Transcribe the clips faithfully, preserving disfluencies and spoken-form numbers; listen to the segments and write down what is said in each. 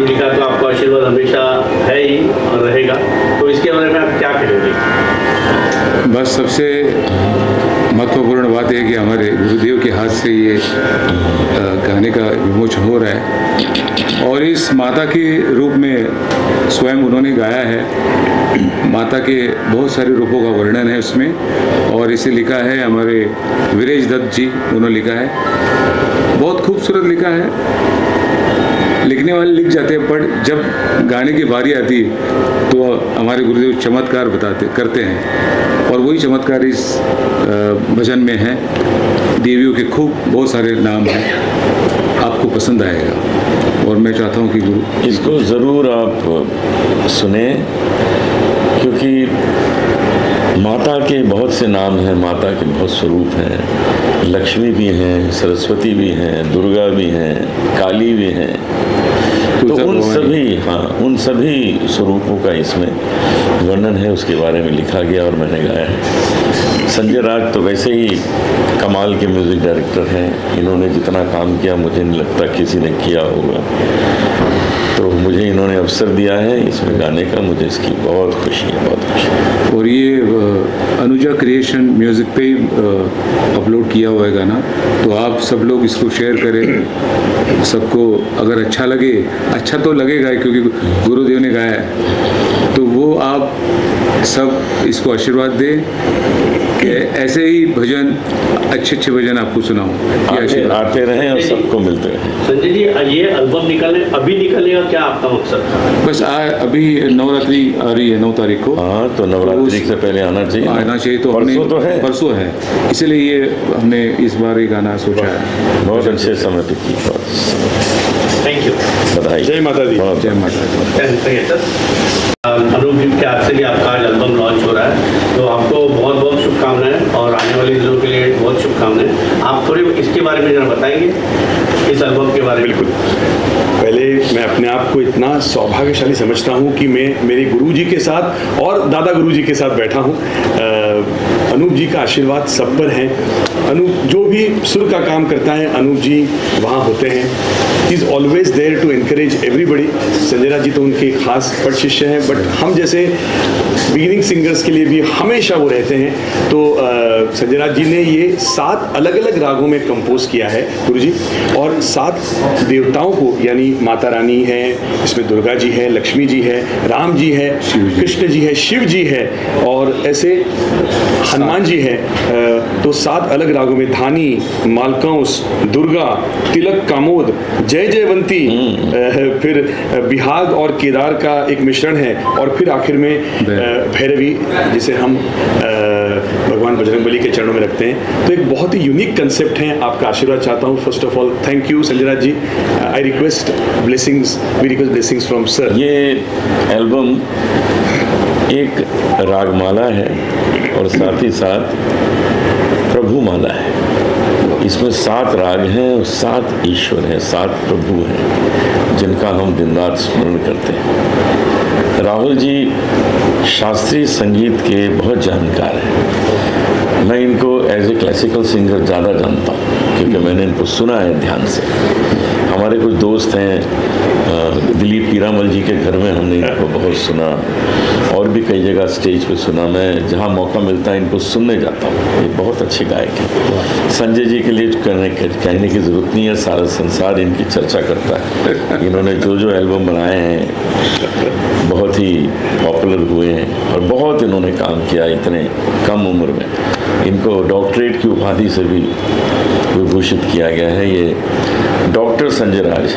गुरुदेव जी का तो आपको आशीर्वाद हमेशा है ही और रहेगा, तो इसके बारे में आप क्या कहेंगे? बस सबसे महत्वपूर्ण बात है कि हमारे गुरुदेव के हाथ से ये गाने का विमोचन हो रहा है और इस माता के रूप में स्वयं उन्होंने गाया है। माता के बहुत सारे रूपों का वर्णन है उसमें और इसे लिखा है हमारे वीरेश दत्त जी, उन्होंने लिखा है, बहुत खूबसूरत लिखा है। लिखने वाले लिख जाते हैं पर जब गाने की बारी आती है तो हमारे गुरुदेव चमत्कार बताते करते हैं और वही चमत्कार इस भजन में है। देवियों के खूब बहुत सारे नाम हैं, आपको पसंद आएगा और मैं चाहता हूँ कि गुरु इसको ज़रूर आप सुने, क्योंकि माता के बहुत से नाम हैं, माता के बहुत स्वरूप हैं। लक्ष्मी भी हैं, सरस्वती भी हैं, दुर्गा भी हैं, काली भी हैं, तो उन सभी हाँ उन सभी स्वरूपों का इसमें वर्णन है, उसके बारे में लिखा गया और मैंने गाया है। संजय राज तो वैसे ही कमाल के म्यूज़िक डायरेक्टर हैं, इन्होंने जितना काम किया मुझे नहीं लगता किसी ने किया होगा, तो मुझे इन्होंने अवसर दिया है इसमें गाने का, मुझे इसकी बहुत खुशी है, बहुत खुशी है। और ये अनुजा क्रिएशन म्यूज़िक पे ही अपलोड किया हुआ है गाना, तो आप सब लोग इसको शेयर करें, सबको अगर अच्छा लगे, अच्छा तो लगेगा क्योंकि गुरुदेव ने गाया है, तो वो आप सब इसको आशीर्वाद दें कि ऐसे ही भजन, अच्छे अच्छे भजन आपको सुनाऊं, आते, आते रहें और सबको मिलते रहें। संजय जी, ये एल्बम निकलने अभी निकलेगा क्या आपका मकसद था? बस आ, अभी नवरात्रि आ रही है नौ तारीख को। हाँ, तो नवरात्रि से पहले आना चाहिए आना चाहिए तो परसों तो है परसों है, इसलिए ये हमने इस बार ये गाना सोचा है। बहुत अच्छे समय पे की। थैंक यू, बधाई। जय माता दी। जय माता दी। अनूप जी के हाथ से भी आपका आज एल्बम लॉन्च हो रहा है, तो आपको बहुत बहुत शुभकामनाएं और आने वाले दिनों के लिए बहुत शुभकामनाएं। आप थोड़े इसके बारे में जरा बताएंगे, इस एल्बम के बारे में? बिल्कुल। पहले मैं अपने आप को इतना सौभाग्यशाली समझता हूँ कि मैं मेरे गुरुजी के साथ और दादा गुरुजी के साथ बैठा हूँ। अनूप जी का आशीर्वाद सब पर है। अनूप जो भी सुर का काम करता है, अनूप जी वहाँ होते हैं। He is always there to encourage everybody. Sanjay Raj ji तो उनके खास पट शिष्य हैं, बट हम जैसे बिगिनिंग सिंगर्स के लिए भी हमेशा वो रहते हैं। तो संजय राज जी ने ये सात अलग अलग रागों में कंपोज किया है गुरुजी, और सात देवताओं को, यानी माता रानी है, इसमें दुर्गा जी है, लक्ष्मी जी है, राम जी है, कृष्ण जी है, शिव जी है, और ऐसे हनुमान जी है। तो सात अलग रागों में धानी, मालकंस, दुर्गा, तिलक, कामोद, जय जयवंती, फिर बिहाग और केदार का एक मिश्रण है, और फिर आखिर में भैरवी, जिसे हम भगवान बजरंगबली के चरणों में रखते हैं। तो एक बहुत ही यूनिक कंसेप्ट है। आपका आशीर्वाद चाहता हूँ। First of all thank you Sanjay Raj ji. I request blessings, we request blessings from sir. ये एल्बम एक रागमाला है और साथ ही साथ प्रभु माला है। इसमें सात राग हैं और सात ईश्वर हैं, सात प्रभु हैं जिनका हम दिन रात स्मरण करते हैं। राहुल जी शास्त्रीय संगीत के बहुत जानकार हैं। मैं इनको एज ए क्लासिकल सिंगर ज़्यादा जानता हूँ क्योंकि मैंने इनको सुना है ध्यान से। हमारे कुछ दोस्त हैं, दिलीप पीरामल जी के घर में हमने इनको बहुत सुना, और भी कई जगह स्टेज पे सुना। मैं जहाँ मौका मिलता है इनको सुनने जाता हूँ। ये बहुत अच्छे गायक हैं। संजय जी के लिए कहने कहने की ज़रूरत नहीं है, सारा संसार इनकी चर्चा करता है। इन्होंने जो जो एल्बम बनाए हैं बहुत ही पॉपुलर हुए हैं और बहुत इन्होंने काम किया इतने कम उम्र में। इनको डॉक्टरेट की उपाधि से भी विभूषित किया गया है। ये डॉक्टर संजय राज।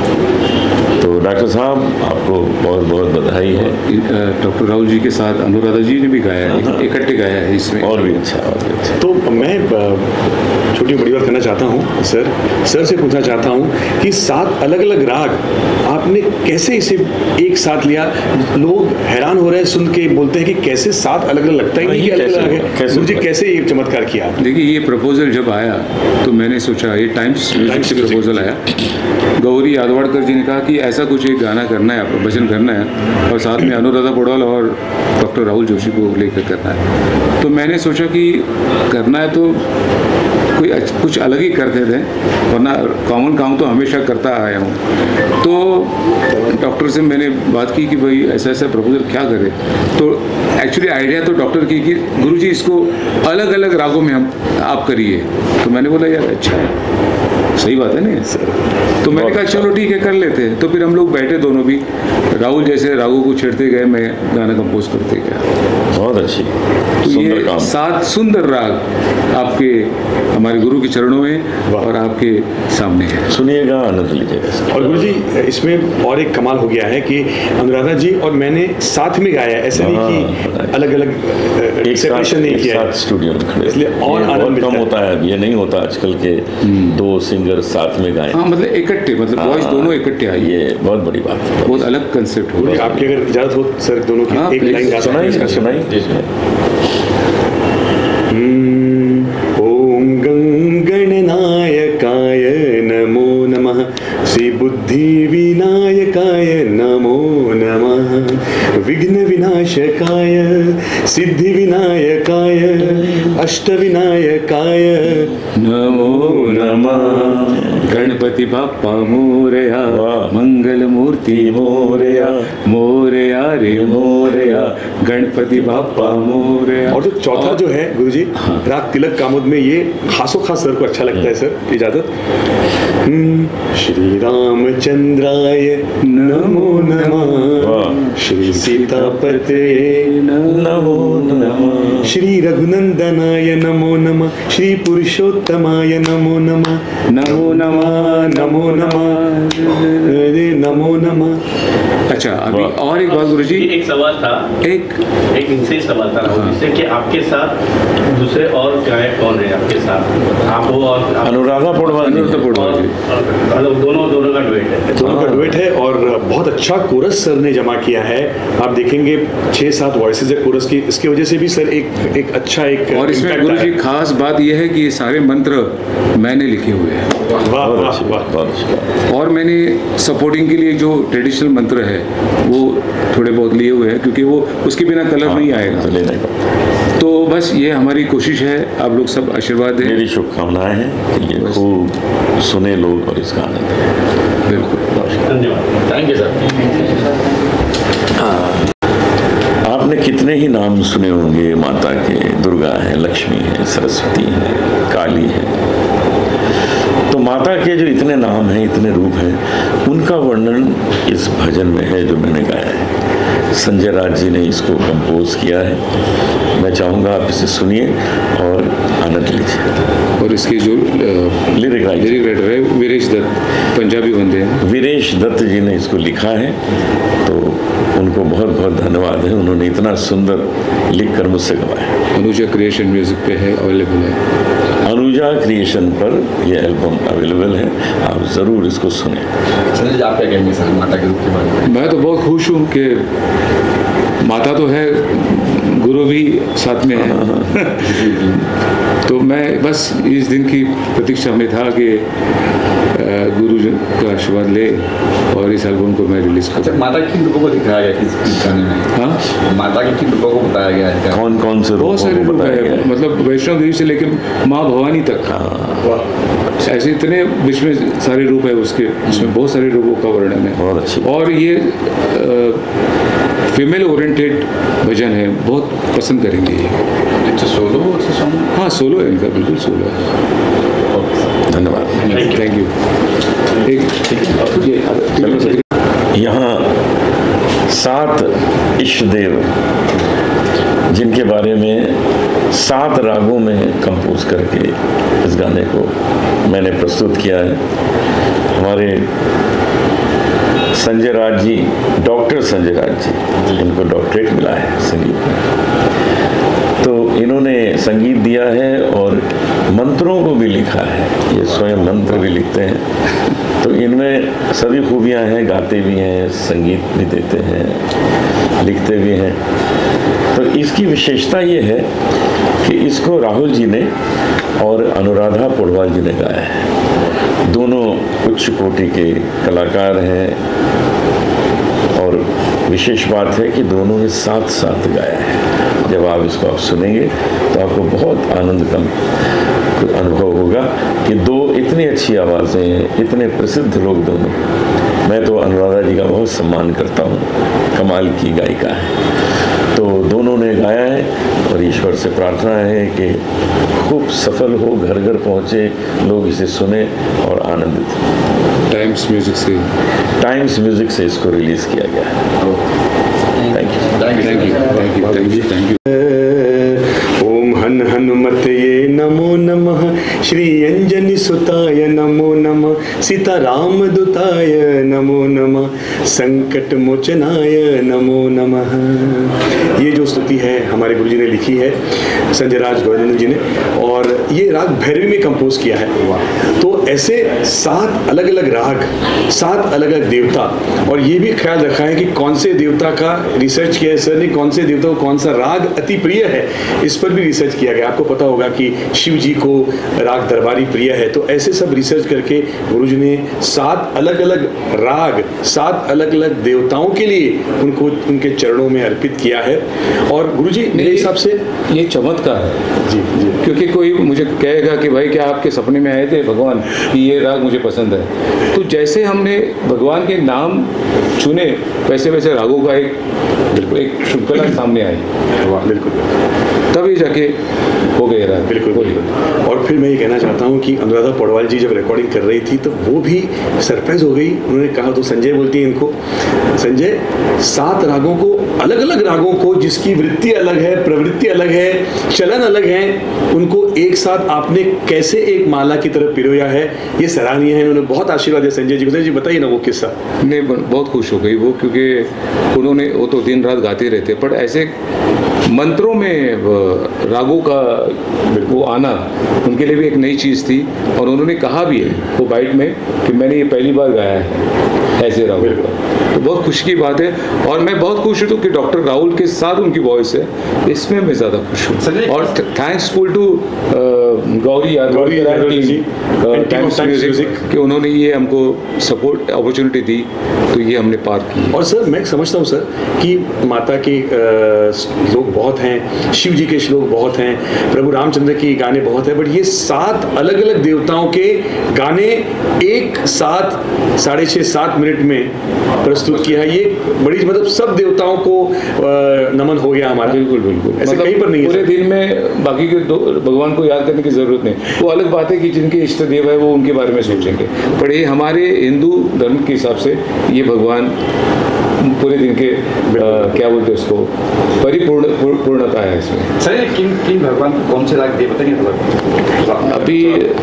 तो डॉक्टर साहब आपको बहुत बहुत बधाई है। डॉक्टर राहुल जी के साथ अनुराधा जी ने भी गाया है, इकट्ठे गाया है इसमें। और भी अच्छा, और भी अच्छा। तो मैं छोटी बड़ी बात करना चाहता हूँ सर सर से पूछना चाहता हूँ कि सात अलग अलग राग आपने कैसे इसे एक साथ लिया? लोग हैरान हो रहे हैं सुन के, बोलते हैं कि कैसे सात अलग अलग, लगता ही नहीं कि अलग अलग है। मुझे कैसे कैसे ये चमत्कार किया? देखिए, ये प्रपोजल जब आया तो मैंने सोचा, ये टाइम्स म्यूजिक से प्रपोजल आया। गौरी यादवाड़कर जी ने कहा कि ऐसा कुछ एक गाना करना है, आपको भजन करना है और साथ में अनुराधा पौडवाल और डॉक्टर राहुल जोशी को लेकर करना है। तो मैंने सोचा कि करना है तो कोई कुछ अलग ही करते थे, वरना कॉमन काम तो हमेशा करता आया हूँ। तो डॉक्टर से मैंने बात की कि भाई ऐसा ऐसा प्रपोजल क्या करें। तो एक्चुअली आइडिया तो डॉक्टर की कि गुरुजी इसको अलग अलग रागों में हम आप करिए। तो मैंने बोला यार अच्छा है, सही बात है ना सर। तो मैंने कहा चलो ठीक है कर लेते हैं। तो फिर हम लोग बैठे दोनों भी, राहुल जैसे रागों को छेड़ते गए, मैं गाना कंपोज करते गया। बहुत अच्छी, तो ये सात सुंदर राग आपके हमारे गुरु के चरणों में और आपके सामने है, सुनिएगा, आनंद लीजिएगा। और गुरु जी इसमें और एक कमाल हो गया है कि अनुराधा जी और मैंने साथ में गाया, ऐसा नहीं कि अलग अलग सेपरेशन नहीं किया, साथ स्टूडियो में खड़े, इसलिए और आनंद कम होता है। ये नहीं होता आजकल के दो सिंगर साथ में गाए। हाँ, मतलब इकट्ठे, मतलब वॉइस दोनों इकट्ठे आई, ये बहुत बड़ी बात है, बहुत अलग कंसेप्ट हो। आपकी अगर इजाजत हो सर, दोनों की एक लाइन गा सुनाइए सुनाइए। ओम गणनायकाय नमो नमः, श्री बुद्धि विनायकाय नमो नमः, विघ्न विनाशकाय सिद्धि विनायकाय अष्ट विनायकाय नमो नमः। गणपति बाप्पा मोरया, मंगल मूर्ति मोरया, मोरया रे मोरया, गणपति बाप्पा मोरया। और जो चौथा जो है गुरुजी, राग तिलक कामोद में, ये खासो खास सर को अच्छा लगता है सर, इजाजत। श्री रामचंद्राय नमो नमः, श्री सीतापते नमो नमः, श्री रघुनंदनाय नमो नमः, श्री पुरुषोत्तमाय नमो नमः, नमो नमः नमो नमः नमो नमः। अच्छा, अभी और एक बात गुरुजी, एक सवाल था, एक एक इनसे सवाल था राहुल जी से कि आपके साथ दूसरे और गायक कौन है आपके साथ? आप वो और अनुराधा पौडवाल, अनुराधा पौडवाल जी, मतलब दोनों दोनों का डुएट है, दोनों का डुएट है और बहुत अच्छा कोरस सर ने जमा किया है। आप देखेंगे छह सात वॉइसेज है कोरस की, इसकी वजह से भी सर एक एक अच्छा एक, और इसमें गुरुजी खास बात यह है कि ये सारे मंत्र मैंने लिखे हुए हैं। वाह वाह वाह। और मैंने सपोर्टिंग के लिए जो ट्रेडिशनल मंत्र है वो थोड़े बहुत लिए हुए हैं, क्योंकि वो उसके बिना कलर नहीं आएगा। तो बस ये हमारी कोशिश है, आप लोग सब आशीर्वाद दें। मेरी शुभकामनाएं हैं कि ये खूब सुने लोग और इसका आनंद लें। बिल्कुल, धन्यवाद, थैंक यू सर। आपने कितने ही नाम सुने होंगे माता के, दुर्गा है, लक्ष्मी है, सरस्वती है, काली है। तो माता के जो इतने नाम हैं, इतने रूप हैं, उनका वर्णन इस भजन में है जो मैंने गाया है। संजय राज जी ने इसको कंपोज किया है। मैं चाहूँगा आप इसे सुनिए और आनंद लीजिए। और इसके जो लिरिक राइटर लिरिक राइटर है वीरेश दत्त, पंजाबी बंदे हैं, वीरेश दत्त जी ने इसको लिखा है। तो उनको बहुत बहुत धन्यवाद है, उन्होंने इतना सुंदर लिख कर मुझसे गवाया। अनुजा क्रिएशन म्यूजिक पे है, अवेलेबल है। अनुजा क्रिएशन पर यह एल्बम अवेलेबल है, आप ज़रूर इसको सुने। संजय जी, आप क्या कहेंगे सर माता के रूप के बारे में? मैं तो बहुत खुश हूँ कि माता तो है, गुरु भी साथ में है। तो मैं बस इस दिन की प्रतीक्षा में था कि गुरु का आशीर्वाद ले और इस एल्बम को मैं रिलीज करूँ। अच्छा, माता के किन रूपों को दिखाया गया किस गाने में? हाँ, माता के किन रूपों को बताया गया है? कौन कौन से बहुत सारे रूप है, मतलब वैष्णव देवी से लेकर माँ भवानी तक, ऐसे इतने बीच में सारे रूप है उसके, उसमें बहुत सारे रूपों का वर्णन है। बहुत अच्छी। और ये फीमेल ओरिएंटेड भजन है, बहुत पसंद करेंगे ये। अच्छा, सोलो सॉन्ग? हाँ, सोलो है इनका, बिल्कुल सोलो है। धन्यवाद, थैंक यू। एक यहाँ सात इष्ट देव जिनके बारे में सात रागों में कंपोज करके इस गाने को मैंने प्रस्तुत किया है। हमारे संजय राज जी, डॉक्टर संजय राज जी, इनको डॉक्टरेट मिला है संगीत में। तो इन्होंने संगीत दिया है और मंत्र मंत्रों को भी लिखा है, ये स्वयं मंत्र भी लिखते हैं। तो इनमें सभी खूबियाँ हैं, गाते भी हैं, संगीत भी देते हैं, लिखते भी हैं। तो इसकी विशेषता ये है कि इसको राहुल जी ने और अनुराधा पौडवाल जी ने गाया है। दोनों उच्च कोटि के कलाकार हैं और विशेष बात है कि दोनों ने साथ साथ गाया है। जब आप इसको आप सुनेंगे तो आपको बहुत आनंद का अनुभव होगा कि दो इतनी अच्छी आवाज़ें, इतने प्रसिद्ध लोग दोनों। मैं तो अनुराधा जी का बहुत सम्मान करता हूँ, कमाल की गायिका है। तो दोनों ने गाया है और ईश्वर से प्रार्थना है कि खूब सफल हो, घर घर पहुँचे, लोग इसे सुने और आनंदित। टाइम्स म्यूजिक से टाइम्स म्यूजिक से इसको रिलीज़ किया गया है। Thank you thank you thank you thank you thank you. ओम हन हनुमतये नमो नमः, श्री अंजनी सुताय नमो नमः, सीता राम दूताय नमो नमः, संकट मोचनाय नमो नमः। ये जो स्तुति है हमारे गुरुजी ने लिखी है, संजय राज गोविंदन जी ने, और ये राग भैरवी में कंपोज किया है। तो ऐसे सात अलग अलग राग, सात अलग अलग देवता, और ये भी ख्याल रखा है कि कौन से देवता का रिसर्च किया है सर ने, कौन से देवता को कौन सा राग अति प्रिय है, इस पर भी रिसर्च किया गया। आपको पता होगा कि शिव जी को राग दरबारी प्रिय है, तो ऐसे सब रिसर्च करके गुरुजी ने सात अलग अलग राग, सात अलग अलग देवताओं के लिए उनको उनके चरणों में अर्पित किया है। और गुरुजी मेरे हिसाब से ये चमत्कार है जी जी, क्योंकि कोई मुझे कहेगा कि भाई क्या आपके सपने में आए थे भगवान कि ये राग मुझे पसंद है, तो जैसे हमने भगवान के नाम चुने वैसे वैसे रागों का एक बिल्कुल एक श्रृंखला सामने आई, बिल्कुल तभी जाके हो गए राग। बिल्कुल बिल्कुल। और फिर मैं ये कहना चाहता हूँ कि अनुराधा पौडवाल जी जब रिकॉर्डिंग कर रही थी तो वो भी सरप्राइज हो गई। उन्होंने कहा, तो संजय बोलती है इनको, संजय सात रागों को, अलग अलग रागों को जिसकी वृत्ति अलग है, प्रवृत्ति अलग है, चलन अलग है, उनको एक साथ आपने कैसे एक माला की तरफ पिरोया है, ये सराहनीय है। उन्होंने बहुत आशीर्वाद दिया संजय जी को। संजय जी बताइए ना वो किस्सा। नहीं, बहुत खुश हो गई वो, क्योंकि उन्होंने, वो तो दिन रात गाते रहते, पर ऐसे मंत्रों में रागों का वो आना उनके लिए भी एक नई चीज़ थी। और उन्होंने कहा भी है वो बाइट में कि मैंने ये पहली बार गाया है ऐसे रागों का, तो बहुत खुशी की बात है। और मैं बहुत खुश हूँ कि डॉक्टर राहुल के साथ उनकी वॉइस है, इसमें मैं ज़्यादा खुश हूँ। और thanks full to Gauri Gauri Times Music कि उन्होंने ये हमको सपोर्ट अपॉर्चुनिटी दी, तो ये हमने पार की। और सर मैं समझता हूँ सर कि माता के लोग बहुत हैं, शिव जी के श्लोक बहुत हैं, प्रभु रामचंद्र के गाने बहुत हैं, बट ये सात अलग अलग देवताओं के गाने एक साथ साढ़े छः सात मिनट में प्रस्तुत किया है। ये बड़ी, मतलब सब देवताओं को नमन हो गया हमारा। बिल्कुल बिल्कुल, ऐसे मतलब कहीं पर नहीं है पूरे दिन में बाकी के दो भगवान को याद करने की जरूरत नहीं। वो अलग बात है कि जिनके इष्ट देव है वो उनके बारे में सोचेंगे, पर ये हमारे हिंदू धर्म के हिसाब से ये भगवान पूरे दिन के आ, क्या बोलते हैं उसको, परिपूर्ण पूर्णता है इसमें। सर किन किन भगवान को कौन से राग दिए बताइए थोड़ा। अभी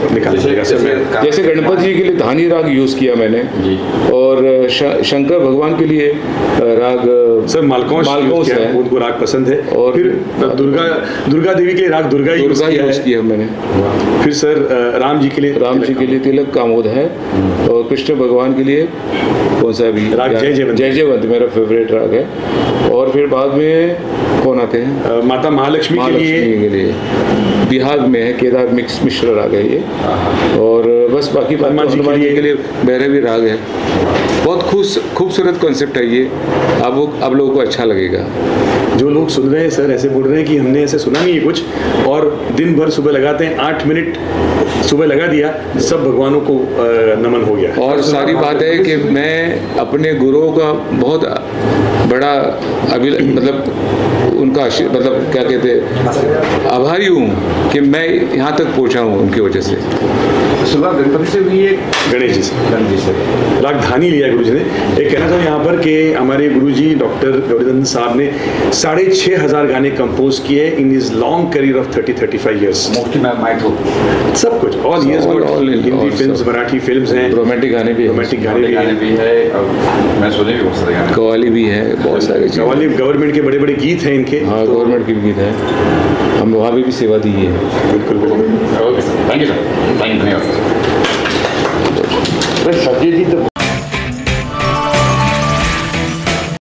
जैसे गणपति जी के लिए धानी राग यूज़ किया मैंने जी, और शंकर भगवान के लिए राग सर मालकौंस मालकौंस है, उनको राग पसंद है। और फिर दुर्गा दुर्गा देवी के लिए राग दुर्गा यूज़ किया, किया मैंने। फिर सर राम जी के लिए राम जी के लिए तिलक कामोद है, और कृष्ण भगवान के लिए कौन सा भी राग जय जयवंत जय जयवंत मेरा फेवरेट राग है। और फिर बाद में कौन आते हैं, माता महालक्ष्मी के लिए के लिए बिहार में है केदार मिक्स मिश्र राग है ये। और बस बाकी हनुमान जी के लिए, लिए भैरवी राग है। बहुत खुश खूबसूरत कॉन्सेप्ट है ये, अब वो आप लोगों को अच्छा लगेगा। जो लोग सुन रहे हैं सर ऐसे बोल रहे हैं कि हमने ऐसे सुना नहीं है कुछ, और दिन भर सुबह लगाते हैं, आठ मिनट सुबह लगा दिया, सब भगवानों को नमन हो गया। और सारी बात है कि मैं अपने गुरुओं का बहुत बड़ा अभी मतलब उनका मतलब क्या कहते हैं आभारी हूँ कि मैं यहाँ तक पहुँचा हूँ उनकी वजह से। शुरुआत गणपति से हुई है, गणेश जी से गणेश जी से राग धानी लिया गुरु जी ने। एक कहना चाहूँ यहाँ पर कि हमारे गुरुजी डॉक्टर गौरीनंदन साहब ने साढ़े छः हज़ार गाने कंपोज किए in his long career of thirty thirty five years. Mostly मैं माइट हो सब कुछ all years, Hindi films, Marathi films हैं, रोमांटिक गाने भी रोमांटिक गाने गाने भी है, और मैं सुने भी बहुत सारे गाने, कव्वाली भी है, बहुत सारे कव्वाली, गवर्नमेंट के बड़े बड़े गीत हैं इनके। हाँ गवर्नमेंट के भी गीत हैं, हम वहाँ भी, भी सेवा दी है। बिल्कुल